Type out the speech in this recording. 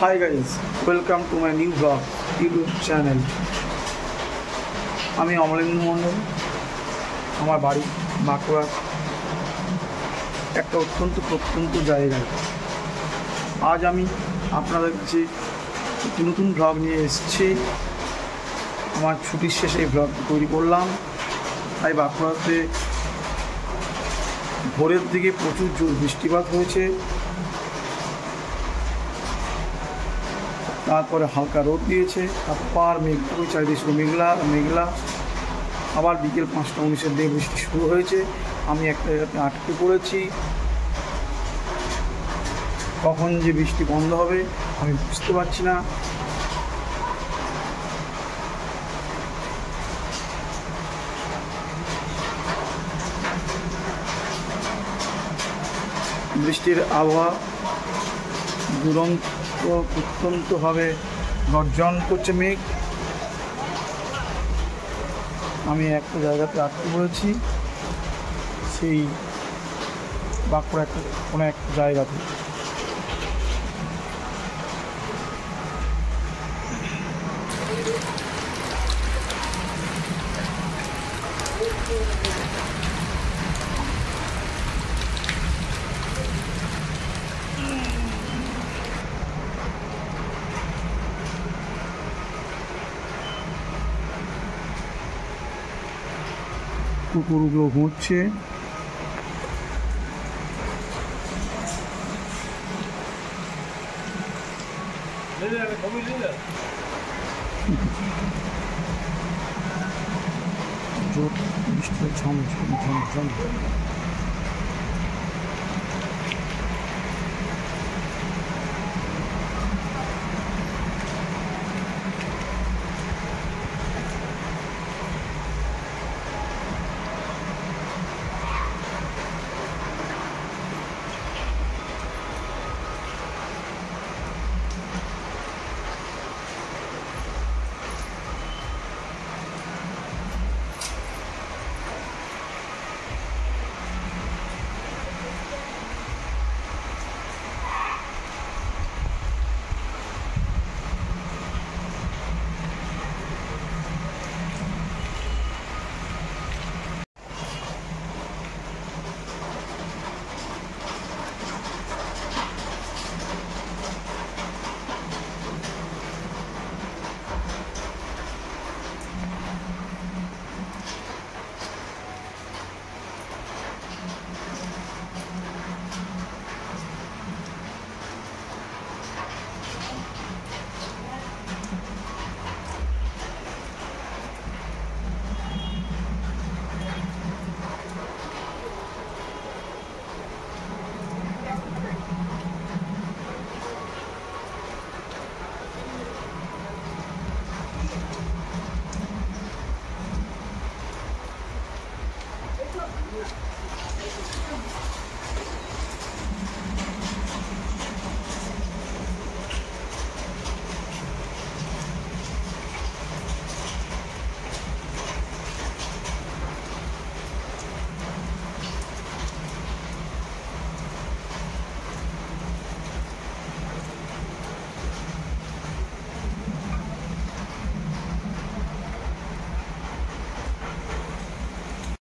Hi guys, welcome to my new vlog YouTube channel. আমি অমলেন্দু মণ্ডল। আমার বাড়ি বাঁকুড়া একটা অত্যন্ত প্রত্যন্ত জায়গায়। আজ আমি আপনাদের কাছে একটি নতুন ব্লগ নিয়ে এসেছি। আমার ছুটির শেষে এই ব্লগ তৈরি করলাম। তাই বাঁকুড়াতে ভোরের দিকে প্রচুর জোর বৃষ্টিপাত হয়েছে, তারপরে হালকা রোদ দিয়েছে, তারপর মেঘলা চারিদিকে মেঘলা। আবার বিকেল 5:19 দিকে বৃষ্টি শুরু হয়েছে। আমি একটা জায়গাতে আটকে পড়েছি। কখন যে বৃষ্টি বন্ধ হবে আমি বুঝতে পারছি না। বৃষ্টির আবহাওয়া অত্যন্তভাবে গর্জন করছে মেঘ। আমি একটা জায়গাতে আটকে পড়েছি, সেই বাঁকুড়া কোনো একটা জায়গাতে। কুকুরগুলো ঘুরছে। জোর বৃষ্টি ঝমঝম।